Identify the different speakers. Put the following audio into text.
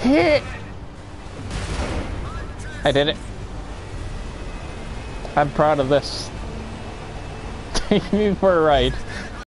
Speaker 1: I did it. I'm proud of this. Take me for a ride.